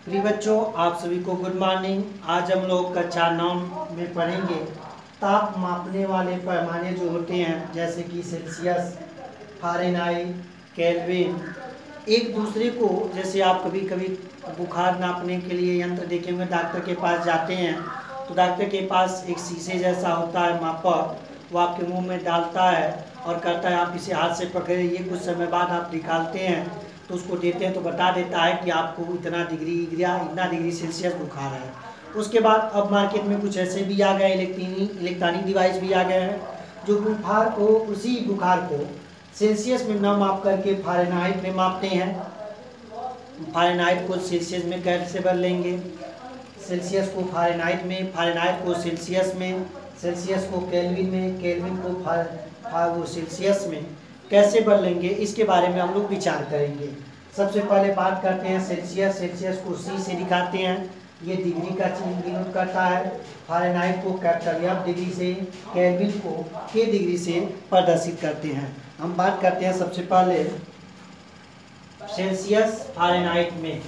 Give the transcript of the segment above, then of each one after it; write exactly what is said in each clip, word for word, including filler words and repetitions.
प्रिय बच्चों, आप सभी को गुड मॉर्निंग। आज हम लोग कक्षा नौ में पढ़ेंगे ताप मापने वाले पैमाने जो होते हैं, जैसे कि सेल्सियस, फ़ारेनहाइट, केल्विन। एक दूसरे को, जैसे आप कभी कभी बुखार नापने के लिए यंत्र देखे होंगे, डॉक्टर के पास जाते हैं तो डॉक्टर के पास एक शीशे जैसा होता है मापक, वो आपके मुंह में डालता है और कहता है आप इसे हाथ से पकड़े। ये कुछ समय बाद आप निकालते हैं तो उसको देते हैं तो बता देता है कि आपको इतना डिग्री या इतना डिग्री सेल्सियस बुखार है। उसके बाद अब मार्केट में कुछ ऐसे भी आ गए, इलेक्ट्रॉनिक इलेक्ट्रॉनिक डिवाइस भी आ गए हैं जो बुखार को, उसी बुखार को सेल्सियस में न माप करके फ़ारेनहाइट में मापते हैं। फ़ारेनहाइट को सेल्सियस में कैसे बदल लेंगे, सेल्सियस को फ़ारेनहाइट में, फ़ारेनहाइट को सेल्सियस में, सेल्सियस को केल्विन में, केल्विन को फा वो सेल्सियस में कैसे बदलेंगे, इसके बारे में हम लोग विचार करेंगे। सबसे पहले बात करते हैं सेल्सियस। सेल्सियस को सी से दिखाते हैं, ये डिग्री का चिन्ह डिनोट करता है। फ़ारेनहाइट को कैपिटल एफ डिग्री से, केल्विन को के डिग्री से प्रदर्शित करते हैं। हम बात करते हैं सबसे पहले सेल्सियस फ़ारेनहाइट में।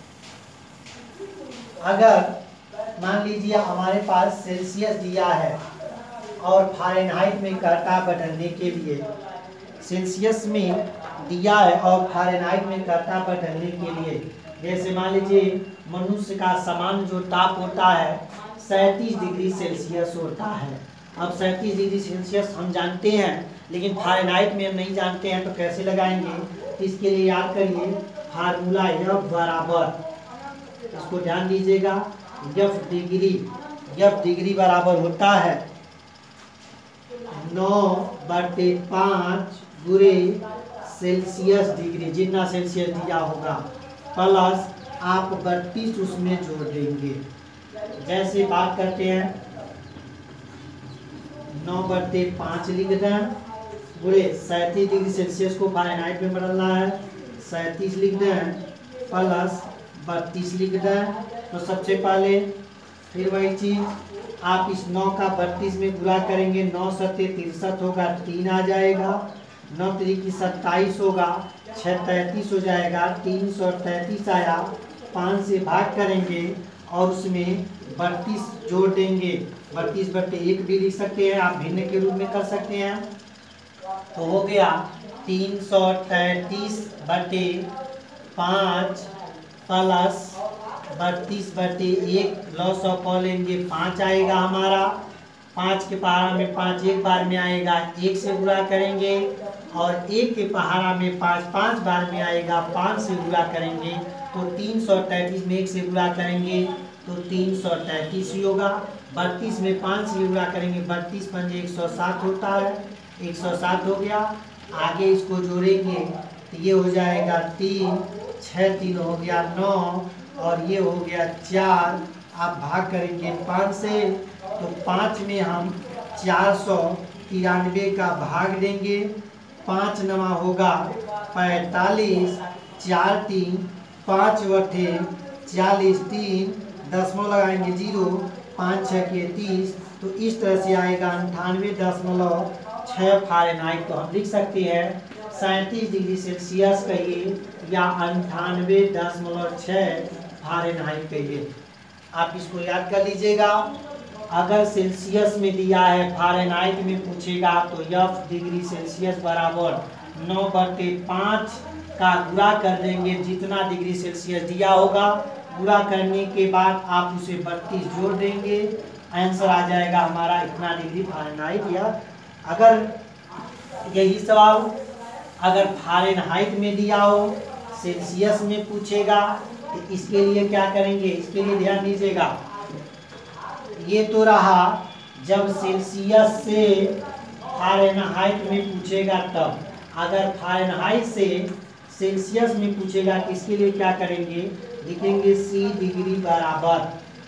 अगर मान लीजिए हमारे पास सेल्सियस दिया है और फ़ारेनहाइट में करता बदलने के लिए, सेल्सियस में दिया है और फ़ारेनहाइट में करता बदलने के लिए, जैसे मान लीजिए मनुष्य का सामान्य जो ताप होता है सैंतीस डिग्री सेल्सियस होता है। अब सैंतीस डिग्री सेल्सियस हम जानते हैं, लेकिन फ़ारेनहाइट में हम नहीं जानते हैं, तो कैसे लगाएंगे? इसके लिए याद करिए फार्मूला एफ बराबर, इसको ध्यान दीजिएगा, एफ डिग्री, एफ डिग्री बराबर होता है नौ बटे पाँच गुरे सेल्सियस डिग्री, जितना सेल्सियस दिया होगा, प्लस आप बत्तीस उसमें जोड़ देंगे। जैसे बात करते हैं नौ बटे पाँच लिख दें गुरे सैंतीस डिग्री सेल्सियस को फ़ारेनहाइट में बदलना है, सैंतीस लिख दें प्लस बत्तीस लिख दें। तो सबसे पहले फिर वही चीज़, आप इस नौ का बत्तीस में गुणा करेंगे, नौ सत्ते तिरसठ होगा, तीन आ जाएगा, नौ तिरकी सत्ताईस होगा, छः तैंतीस हो जाएगा, तीन सौ तैंतीस आया, पाँच से भाग करेंगे और उसमें बत्तीस जोड़ देंगे। बत्तीस बट्टे एक भी लिख सकते हैं, आप भिन्न के रूप में कर सकते हैं। तो हो गया तीन सौ तैंतीस बटे पाँच प्लस बत्तीस बटे एक, लौ सौ कौ लेंगे, पाँच आएगा हमारा। पाँच के पहाड़ा में पाँच एक बार में आएगा, एक से गुणा करेंगे, और एक के पहाड़ा में पाँच पाँच बार में आएगा, पाँच से गुणा करेंगे। तो तीन सौ तैंतीस में एक से गुणा करेंगे तो तीन सौ तैंतीस ही होगा। बत्तीस में पाँच से गुणा करेंगे, बत्तीस पंजे एक सौ सात होता है, एक सौ सात हो गया। आगे इसको जोड़ेंगे तो ये हो जाएगा तीन, छः तीन हो गया नौ, और ये हो गया चार। आप भाग करेंगे पाँच से, तो पाँच में हम चार सौ तिरानवे का भाग देंगे, पाँच नवा होगा पैंतालीस, चार तीन पाँच बटे चालीस, तीन दशमलव लगाएंगे जीरो, पाँच छः के तीस, तो इस तरह से आएगा अंठानवे दशमलव छः फ़ारेनहाइट। तो हम लिख सकते हैं सैंतीस डिग्री सेल्सियस कहिए या अंठानवे दशमलव छः फ़ारेनहाइट कहिए। आप इसको याद कर लीजिएगा। अगर सेल्सियस में दिया है, फ़ारेनहाइट में पूछेगा, तो एफ डिग्री सेल्सियस बराबर नौ बटे पाँच का गुणा कर देंगे, जितना डिग्री सेल्सियस दिया होगा। गुणा करने के बाद आप उसे बत्तीस जोड़ देंगे, आंसर आ जाएगा हमारा इतना डिग्री फ़ारेनहाइट। या अगर यही सवाल अगर फ़ारेनहाइट में दिया हो, सेल्सियस में पूछेगा, तो इसके लिए क्या करेंगे? इसके लिए ध्यान दीजिएगा, ये तो रहा जब सेल्सियस से फ़ारेनहाइट में पूछेगा तब। अगर फ़ारेनहाइट से सेल्सियस में पूछेगा तो इसके लिए क्या करेंगे? लिखेंगे सी डिग्री बराबर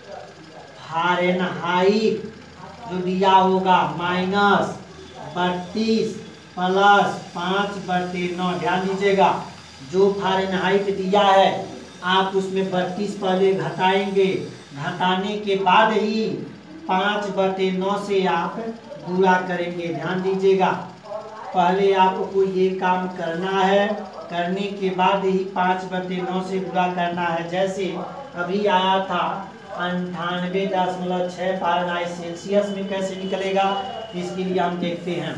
फ़ारेनहाइट जो दिया होगा माइनस बत्तीस प्लस पाँच बटे नौ। ध्यान दीजिएगा, जो फ़ारेनहाइट दिया है आप उसमें बत्तीस पहले घटाएंगे, घटाने के बाद ही पाँच बटे नौ से आप गुणा करेंगे। ध्यान दीजिएगा, पहले आपको ये काम करना है, करने के बाद ही पाँच बटे नौ से गुणा करना है। जैसे अभी आया था अंठानवे दशमलव छः फ़ारेनहाइट सेल्सियस में कैसे निकलेगा, इसके लिए हम देखते हैं।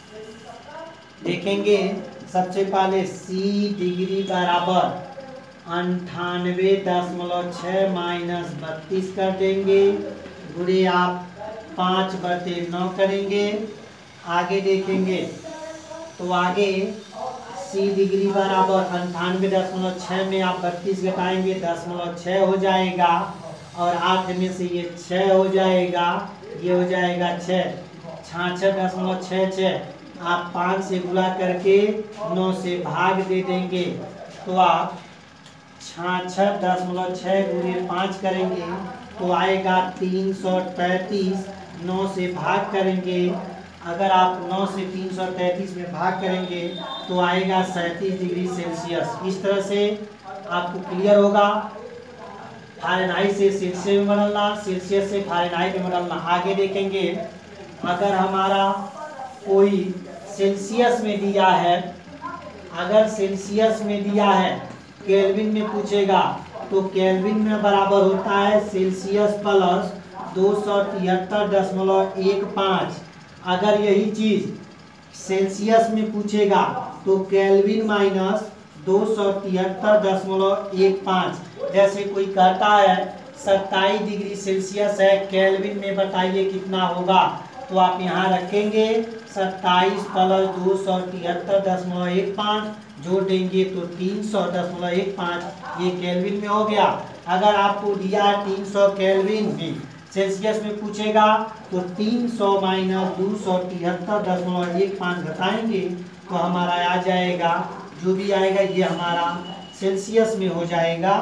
देखेंगे सबसे पहले सी डिग्री बराबर अंठानवे दशमलव छः माइनस बत्तीस कर देंगे, गुणे आप पाँच बटे नौ करेंगे। आगे देखेंगे तो आगे सी डिग्री बराबर अंठानवे दशमलव छः में आप बत्तीस घटाएंगे, दशमलव छः हो जाएगा, और आठ में से ये छः हो जाएगा, ये हो जाएगा छः, छाछठ दशमलव छः छः आप पाँच से गुणा करके नौ से भाग दे देंगे, तो आप छाछठ दशमलव छः गुणे पाँच करेंगे तो आएगा तीन सौ तैंतीस, नौ से भाग करेंगे, अगर आप नौ से तीन सौ तैंतीस में भाग करेंगे तो आएगा सैंतीस डिग्री सेल्सियस। इस तरह से आपको क्लियर होगा फ़ारेनहाइट से सेल्सियस में बदलना, सेल्सियस से फ़ारेनहाइट में बदलना। आगे देखेंगे अगर हमारा कोई सेल्सियस में दिया है, अगर सेल्सियस में दिया है केल्विन में पूछेगा तो केल्विन में बराबर होता है सेल्सियस प्लस दो सौ तिहत्तर दशमलव एक पाँच। अगर यही चीज सेल्सियस में पूछेगा तो केल्विन माइनस दो सौ तिहत्तर दशमलव एक पाँच। जैसे कोई कहता है सत्ताईस डिग्री सेल्सियस है, केल्विन में बताइए कितना होगा, तो आप यहाँ रखेंगे सत्ताईस प्लस दो सौ तिहत्तर दशमलव एक पाँच जोड़ देंगे तो तीन सौ दशमलव एक पाँच, ये केल्विन में हो गया। अगर आपको दिया तीन सौ केल्विन में सेल्सियस में पूछेगा तो तीन सौ माइनस दो सौ तिहत्तर दशमलव एक पाँच घटाएंगे तो हमारा आ जाएगा, जो भी आएगा ये हमारा सेल्सियस में हो जाएगा।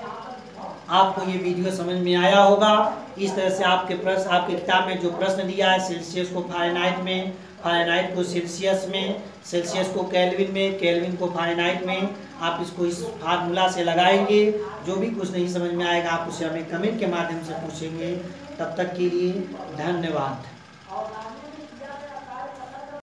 आपको ये वीडियो समझ में आया होगा। इस तरह से आपके प्रश्न, आपके किताब में जो प्रश्न दिया है सेल्सियस को फ़ारेनहाइट में, फ़ारेनहाइट को सेल्सियस में, सेल्सियस को केल्विन में, केल्विन को फ़ारेनहाइट में, आप इसको इस फार्मूला से लगाएंगे। जो भी कुछ नहीं समझ में आएगा आप उसे हमें कमेंट के माध्यम से पूछेंगे। तब तक के लिए धन्यवाद।